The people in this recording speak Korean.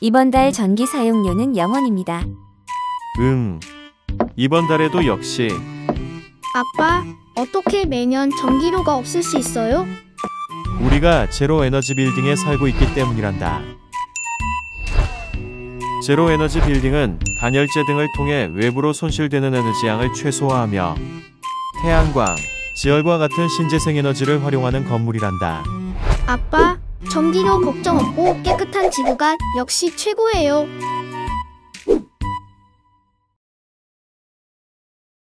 이번 달 전기 사용료는 0원입니다. 이번 달에도 역시. 아빠, 어떻게 매년 전기료가 없을 수 있어요? 우리가 제로 에너지 빌딩에 살고 있기 때문이란다. 제로 에너지 빌딩은 단열재 등을 통해 외부로 손실되는 에너지 양을 최소화하며 태양광, 지열과 같은 신재생 에너지를 활용하는 건물이란다. 아빠, 전기료 걱정 없고 깨끗한 지구가 역시 최고예요.